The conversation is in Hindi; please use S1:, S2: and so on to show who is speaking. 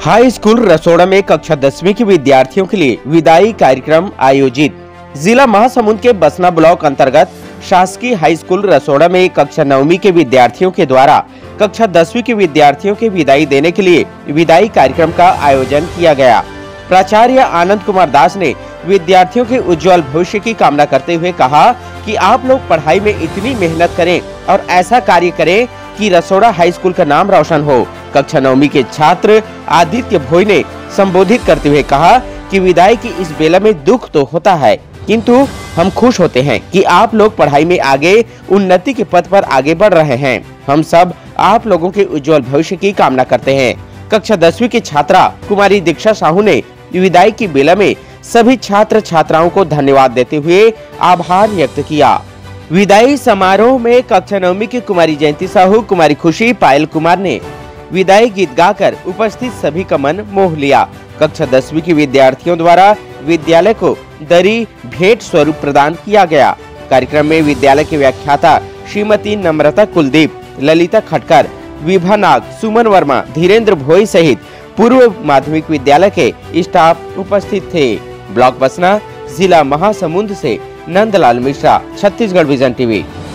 S1: हाई स्कूल रसोड़ा में कक्षा 10वीं के विद्यार्थियों के लिए विदाई कार्यक्रम आयोजित। जिला महासमुंद के बसना ब्लॉक अंतर्गत शासकीय हाई स्कूल रसोड़ा में कक्षा 9वीं के विद्यार्थियों के द्वारा कक्षा 10वीं के विद्यार्थियों के विदाई देने के लिए विदाई कार्यक्रम का आयोजन किया गया। प्राचार्य आनंद कुमार दास ने विद्यार्थियों के उज्जवल भविष्य की कामना करते हुए कहा कि आप लोग पढ़ाई में इतनी मेहनत करें और ऐसा कार्य करें कि रसोड़ा हाई स्कूल का नाम रोशन हो। कक्षा 9वीं के छात्र आदित्य भोई ने संबोधित करते हुए कहा कि विदाई की इस बेला में दुख तो होता है, किंतु हम खुश होते हैं कि आप लोग पढ़ाई में आगे उन्नति के पथ पर आगे बढ़ रहे हैं। हम सब आप लोगों के उज्जवल भविष्य की कामना करते हैं। कक्षा 10वीं की छात्रा कुमारी दीक्षा साहू ने विदाई की बेला में सभी छात्र छात्राओं को धन्यवाद देते हुए आभार व्यक्त किया। विदाई समारोह में कक्षा 9वीं की कुमारी जयंती साहू, कुमारी खुशी, पायल कुमार ने विदाई गीत गाकर उपस्थित सभी का मन मोह लिया। कक्षा 10वीं के विद्यार्थियों द्वारा विद्यालय को दरी भेंट स्वरूप प्रदान किया गया। कार्यक्रम में विद्यालय के व्याख्याता श्रीमती नम्रता कुलदीप, ललिता खटकर, विभा नाग, सुमन वर्मा, धीरेन्द्र भोई सहित पूर्व माध्यमिक विद्यालय के स्टाफ उपस्थित थे। ब्लॉक बसना, जिला महासमुंद से नंदलाल मिश्रा, छत्तीसगढ़ विजन टीवी।